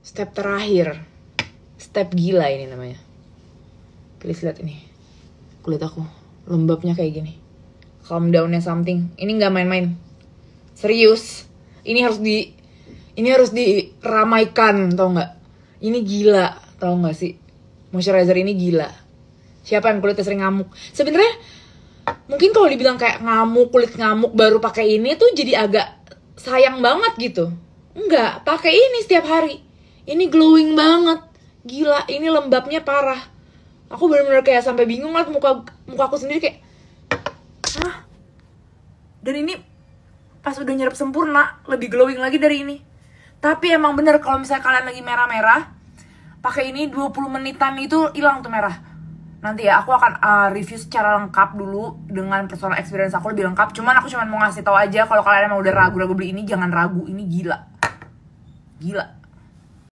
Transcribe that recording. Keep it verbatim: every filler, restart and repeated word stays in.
Step terakhir. Step gila ini namanya. Please lihat ini. Kulit aku lembabnya kayak gini. Calm down-nya something. Ini gak main-main. Serius. Ini harus di Ini harus diramaikan, tau gak? Ini gila, tau gak sih? Moisturizer ini gila. Siapa yang kulitnya sering ngamuk? Sebenarnya mungkin kalau dibilang kayak ngamuk, kulit ngamuk baru pakai ini tuh jadi agak sayang banget gitu. Enggak, pakai ini setiap hari. Ini glowing banget. Gila, ini lembabnya parah. Aku bener-bener kayak sampai bingung lah muka muka aku sendiri kayak, hah? Dan ini pas udah nyerap sempurna lebih glowing lagi dari ini. Tapi emang bener kalau misalnya kalian lagi merah-merah, pakai ini dua puluh menitan itu hilang tuh merah. Nanti ya aku akan uh, review secara lengkap dulu dengan personal experience aku lebih lengkap. Cuman aku cuma mau ngasih tahu aja kalau kalian emang udah ragu-ragu beli ini, jangan ragu, ini gila. Gila.